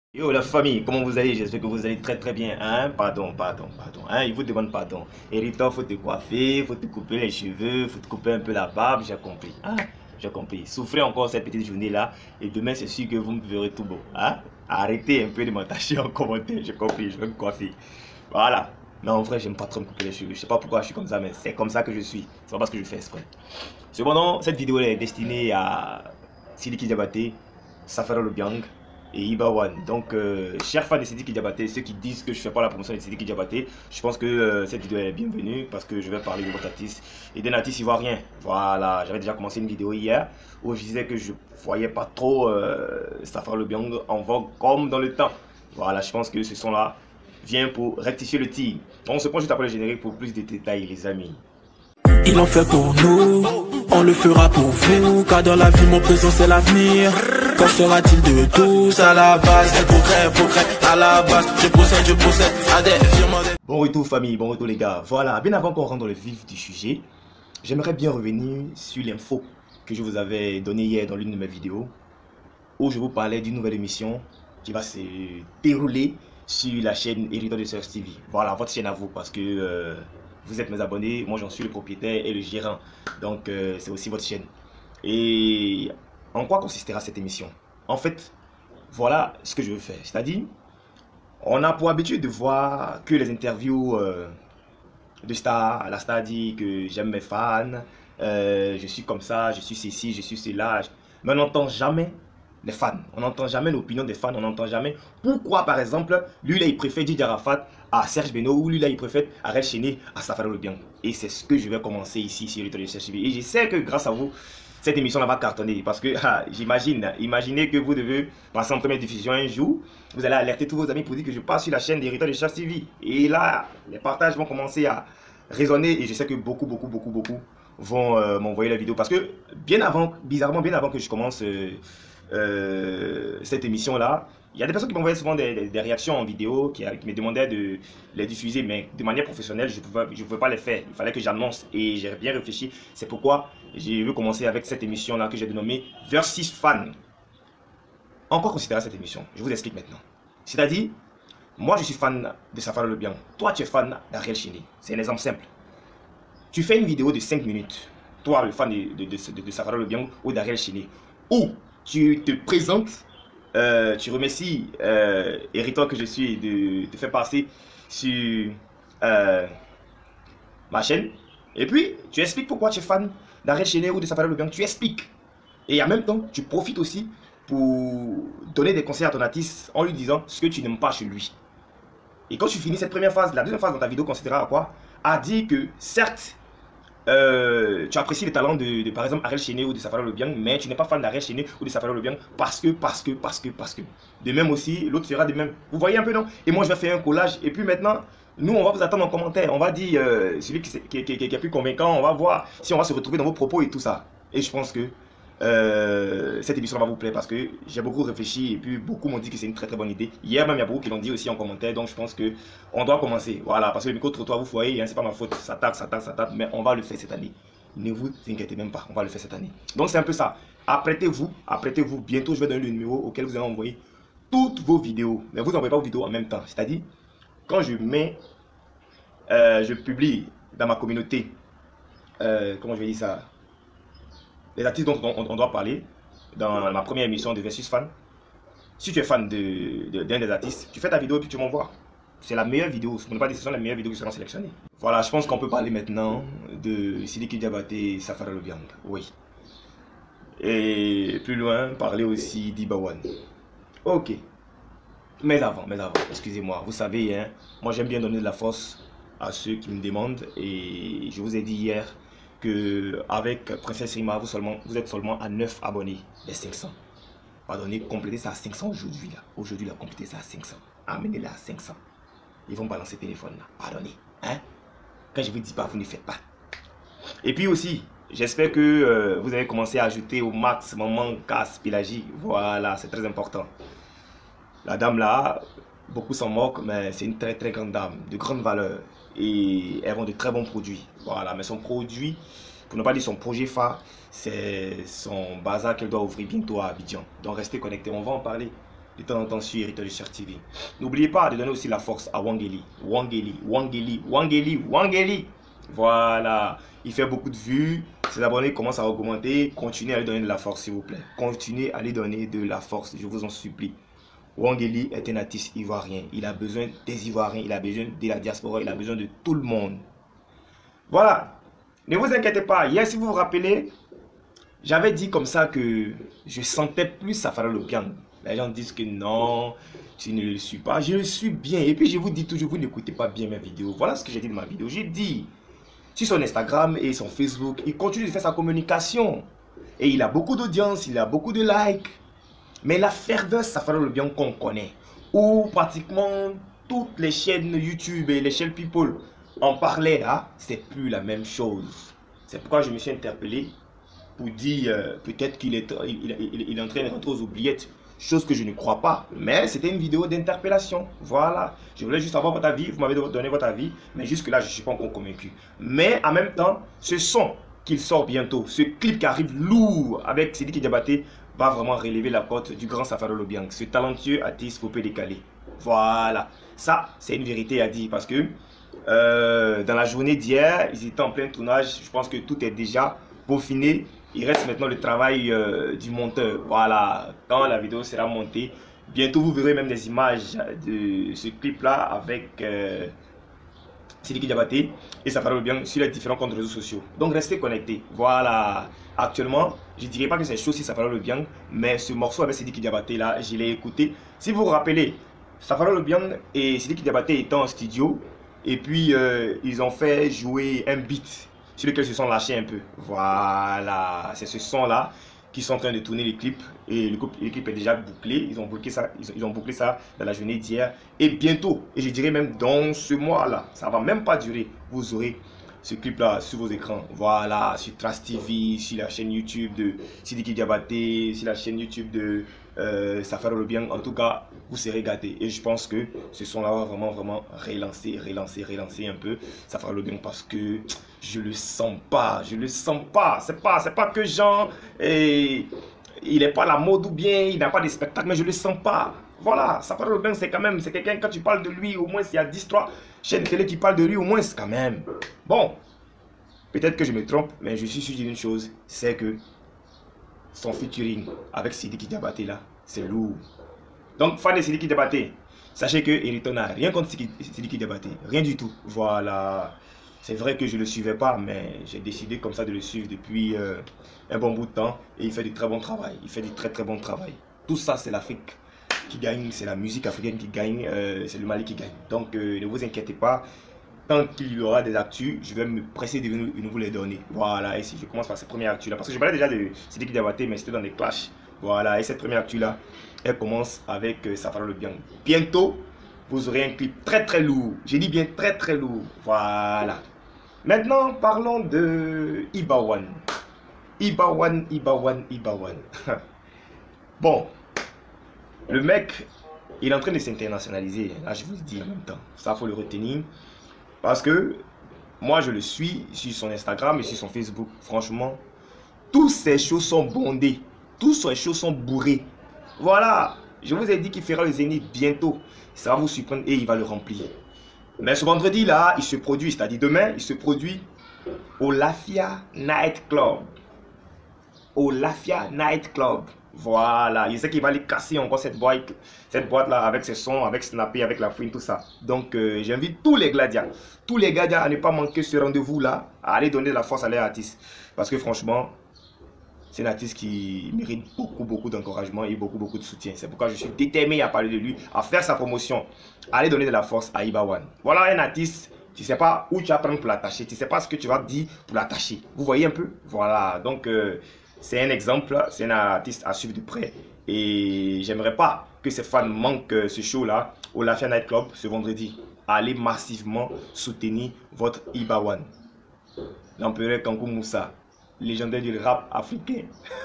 Yo la famille, comment vous allez? J'espère que vous allez très bien. Hein? Pardon. Hein? Il vous demande pardon. Hérita, faut te coiffer, faut te couper les cheveux, faut te couper un peu la barbe, j'ai compris. Hein? J'ai compris. Souffrez encore cette petite journée-là et demain c'est sûr que vous me verrez tout beau. Hein? Arrêtez un peu de m'attacher en commentaire, j'ai compris, je vais me coiffer. Voilà. Non, en vrai, j'aime pas trop me couper les cheveux. Je sais pas pourquoi je suis comme ça, mais c'est comme ça que je suis. C'est pas parce que je fais exprès. Cependant, cette vidéo est destinée à Sidiki Diabaté, Safara Lobiang et Ibawan. Donc, chers fans de Sidiki Diabaté, ceux qui disent que je fais pas la promotion de Sidiki Diabaté, je pense que cette vidéo est bienvenue parce que je vais parler de votre artiste et d'un artiste ivoirien. Voilà, j'avais déjà commencé une vidéo hier où je disais que je voyais pas trop Safara Lobiang en vogue comme dans le temps. Voilà, je pense que ce son-là vient pour rectifier le tir. On se prend juste après le générique pour plus de détails, les amis. Il en fait pour nous, on le fera pour vous, car dans la vie mon présent c'est l'avenir. Qu'en sera-t-il de tous à la base, des progrès, à la base, je procède à des virements. Bon retour famille, bon retour les gars. Voilà, bien avant qu'on rentre dans le vif du sujet, j'aimerais bien revenir sur l'info que je vous avais donnée hier dans l'une de mes vidéos, où je vous parlais d'une nouvelle émission qui va se dérouler sur la chaîne Héritage de Sœurs TV. Voilà, votre chaîne à vous, parce que vous êtes mes abonnés, moi j'en suis le propriétaire et le gérant, donc c'est aussi votre chaîne. Et en quoi consistera cette émission? En fait, voilà ce que je veux faire, c'est-à-dire, on a pour habitude de voir que les interviews de stars. La star dit que j'aime mes fans, je suis comme ça, je suis ceci, je suis cela, mais on n'entend jamais les fans, on n'entend jamais l'opinion des fans, on n'entend jamais pourquoi par exemple lui là il préfère Didier Arafat à Serge Beno, ou lui là il préfère Arel Chéné à Safara Lobiang. Et c'est ce que je vais commencer ici sur le de Serge TV. Et je sais que grâce à vous cette émission là va cartonner, parce que imaginez que vous devez passer en première diffusion un jour, vous allez alerter tous vos amis pour dire que je passe sur la chaîne d'Héritage de Serge TV, et là les partages vont commencer à résonner, et je sais que beaucoup vont m'envoyer la vidéo, parce que bien avant, bizarrement bien avant que je commence cette émission là, il y a des personnes qui m'envoyaient souvent des réactions en vidéo, qui me demandaient de les diffuser, mais de manière professionnelle je ne pouvais pas les faire, il fallait que j'annonce, et j'ai bien réfléchi. C'est pourquoi j'ai voulu commencer avec cette émission là que j'ai dénommée Versus Fan. En quoi consistera cette émission? Je vous explique maintenant. C'est-à-dire, moi je suis fan de Safara Lobiang, toi tu es fan d'Ariel Chéné. C'est un exemple simple. Tu fais une vidéo de 5 minutes, toi le fan de Safara Lobiang ou d'Ariel Chéné, où tu te présentes, tu remercies Héritage que je suis de te faire passer sur ma chaîne, et puis tu expliques pourquoi tu es fan d'Ariel Chéné ou de Safara Lobiang, tu expliques, et en même temps tu profites aussi pour donner des conseils à ton artiste en lui disant ce que tu n'aimes pas chez lui. Et quand tu finis cette première phase, la deuxième phase dans ta vidéo consistera à quoi? À dire que certes tu apprécies les talents par exemple Arel Chéné ou de Safara Lobiang, mais tu n'es pas fan d'Arel Chéné ou de Safara Lobiang parce que. De même aussi, l'autre fera de même. Vous voyez un peu, non? Et moi je vais faire un collage, et puis maintenant, nous on va vous attendre en commentaire. On va dire celui qui est plus convaincant, on va voir si on va se retrouver dans vos propos et tout ça. Et je pense que cette émission va vous plaire, parce que j'ai beaucoup réfléchi et puis beaucoup m'ont dit que c'est une très bonne idée. Hier même il y a beaucoup qui l'ont dit aussi en commentaire, donc je pense que on doit commencer. Voilà, parce que le micro-trottoir vous voyez, hein, c'est pas ma faute, ça tape, mais on va le faire cette année. Ne vous inquiétez même pas, on va le faire cette année. Donc c'est un peu ça. Apprêtez-vous, bientôt je vais donner le numéro auquel vous allez envoyer toutes vos vidéos. Mais vous n'envoyez pas vos vidéos en même temps, c'est-à-dire quand je mets, je publie dans ma communauté, comment je vais dire ça, les artistes dont on doit parler dans ma première émission de Versus Fan. Si tu es fan d'un des artistes, tu fais ta vidéo et puis tu m'envoies. C'est la meilleure vidéo, ce n'est pas des meilleures vidéos qui seront sélectionnées. Voilà, je pense qu'on peut parler maintenant de Sidiki Diabaté et Safara Lobiang. Oui. Et plus loin, parler aussi d'Ibawan. Ok. Mais avant, excusez-moi, vous savez, hein, moi j'aime bien donner de la force à ceux qui me demandent, et je vous ai dit hier que avec Princesse Rima, vous êtes seulement à 9 abonnés des 500. Pardonnez, complétez ça à 500 aujourd'hui là. Aujourd'hui là, complétez ça à 500. Amenez-les à 500. Ils vont balancer le téléphone là. Pardonnez. Hein? Quand je vous dis pas, vous ne faites pas. Et puis aussi, j'espère que vous avez commencé à ajouter au max Maman Casse Pélagie. Voilà, c'est très important. La dame là, beaucoup s'en moquent, mais c'est une très grande dame, de grande valeur. Et elles vend de très bons produits. Voilà, mais son produit, pour ne pas dire son projet phare, c'est son bazar qu'elle doit ouvrir bientôt à Abidjan. Donc restez connectés, on va en parler. de temps en temps sur Héritage du Cher TV. N'oubliez pas de donner aussi la force à Wangeli. Wangeli. Voilà. Il fait beaucoup de vues. Ses abonnés commencent à augmenter. Continuez à lui donner de la force, s'il vous plaît. Continuez à lui donner de la force, je vous en supplie. Wangeli est un artiste ivoirien. Il a besoin des Ivoiriens. Il a besoin de la diaspora. Il a besoin de tout le monde. Voilà. Ne vous inquiétez pas. Hier, si vous vous rappelez, j'avais dit comme ça que je sentais plus Safara Le Biang. Les gens disent que non, tu ne le suis pas. Je le suis bien. Et puis je vous dis toujours, vous n'écoutez pas bien mes vidéos. Voilà ce que j'ai dit dans ma vidéo. J'ai dit, sur son Instagram et son Facebook, il continue de faire sa communication. Et il a beaucoup d'audience, il a beaucoup de likes. Mais la ferveur Safara Le Biang qu'on connaît, où pratiquement toutes les chaînes YouTube et les chaînes People en parlaient là, c'est plus la même chose. C'est pourquoi je me suis interpellé pour dire peut-être qu'il est, il est en train de rentrer aux oubliettes. Chose que je ne crois pas, mais c'était une vidéo d'interpellation. Voilà, je voulais juste avoir votre avis, vous m'avez donné votre avis, mais jusque-là, je ne suis pas encore convaincu. Mais en même temps, ce son qu'il sort bientôt, ce clip qui arrive lourd avec Sidiki Diabaté, va vraiment relever la cote du grand Safara Le Biang, ce talentueux artiste coupé décalé. Voilà, ça, c'est une vérité à dire parce que dans la journée d'hier, ils étaient en plein tournage. Je pense que tout est déjà peaufiné. Il reste maintenant le travail du monteur. Voilà, quand la vidéo sera montée, bientôt vous verrez même des images de ce clip là avec Sidiki Diabaté et Safara Le Biang sur les différents comptes réseaux sociaux. Donc restez connectés. Voilà, actuellement, je ne dirais pas que c'est chaud si Safara Le Biang, mais ce morceau avec Sidiki Diabaté là, je l'ai écouté. Si vous vous rappelez, Safara Le Biang et Sidiki Diabaté étaient en studio et puis ils ont fait jouer un beat sur lequel ils se sont lâchés un peu. Voilà, c'est ce son là qui sont en train de tourner les clips et le clip est déjà bouclé. Ils ont bouclé ça dans la journée d'hier et bientôt, et je dirais même dans ce mois là, ça va même pas durer, vous aurez ce clip là sur vos écrans. Voilà, sur Trace TV, sur la chaîne YouTube de Sidiki Diabaté, sur la chaîne YouTube de Safara Le Biang. En tout cas, vous serez gâtés et je pense que ce son là va vraiment relancer un peu Safara Le Biang parce que je le sens pas, c'est pas que Jean et il est pas à la mode ou bien il n'a pas de spectacle, mais je le sens pas. Voilà, Safara Le Biang c'est quand même, c'est quelqu'un, quand tu parles de lui, au moins il y a 10-3 chaînes télé qui parlent de lui, au moins quand même. Bon, peut-être que je me trompe, mais je suis sûr d'une chose, c'est que son featuring avec Sidiki Diabaté là, c'est lourd. Donc fan de Sidiki Diabaté, sachez que Héritage n'a rien contre Sidiki Diabaté, rien du tout. Voilà, c'est vrai que je ne le suivais pas, mais j'ai décidé comme ça de le suivre depuis un bon bout de temps. Et il fait du très bon travail, il fait du très bon travail. Tout ça c'est l'Afrique qui gagne, c'est la musique africaine qui gagne, c'est le Mali qui gagne. Donc ne vous inquiétez pas, tant qu'il y aura des actus, je vais me presser de vous les donner. Voilà, et si je commence par cette première actu là, parce que je parlais déjà de Sidiki Diabaté, mais c'était dans des clashs. Voilà, et cette première actu là, elle commence avec Safara Le Biang. Bientôt, vous aurez un clip très lourd. J'ai dit bien très lourd. Voilà. Maintenant, parlons de Ibawan. Ibawan. Bon, le mec, il est en train de s'internationaliser. Là, je vous le dis en même temps. Ça, faut le retenir. Parce que moi, je le suis sur son Instagram et sur son Facebook. Franchement, toutes ces choses sont bondées. Toutes ces choses sont bourrées. Voilà, je vous ai dit qu'il fera le Zénith bientôt. Ça va vous surprendre et il va le remplir. Mais ce vendredi là, il se produit, c'est-à-dire demain, il se produit au Lafia Night Club. Au Lafia Night Club. Voilà, je sais qu'il va aller casser encore cette boîte là avec ses sons, avec Snappy, avec la fouine, tout ça. Donc j'invite tous les gladiats à ne pas manquer ce rendez-vous là, à aller donner de la force à leur artiste. Parce que franchement, c'est un artiste qui mérite beaucoup d'encouragement et beaucoup de soutien. C'est pourquoi je suis déterminé à parler de lui, à faire sa promotion, à aller donner de la force à Ibawan. Voilà un artiste, tu ne sais pas où tu vas prendre pour l'attacher, tu ne sais pas ce que tu vas dire pour l'attacher. Vous voyez un peu? Voilà, donc c'est un exemple, c'est un artiste à suivre de près. Et j'aimerais pas que ces fans manquent ce show là au Lafia Night Club ce vendredi. Allez massivement soutenir votre Ibawan. L'empereur Kankou Moussa, légendaire du rap africain.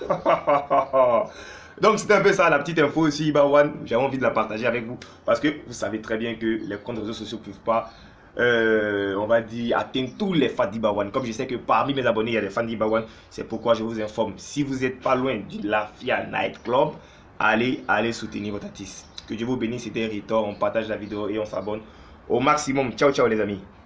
Donc c'était un peu ça la petite info aussi Ibawan. J'ai envie de la partager avec vous parce que vous savez très bien que les comptes réseaux sociaux ne peuvent pas on va dire atteindre tous les fans d'Ibawan. Comme je sais que parmi mes abonnés il y a des fans d'Ibawan, c'est pourquoi je vous informe, si vous n'êtes pas loin du Lafia Night Club, allez soutenir votre artiste. Que Dieu vous bénisse, c'était Ritor. On partage la vidéo et on s'abonne au maximum. Ciao, ciao les amis.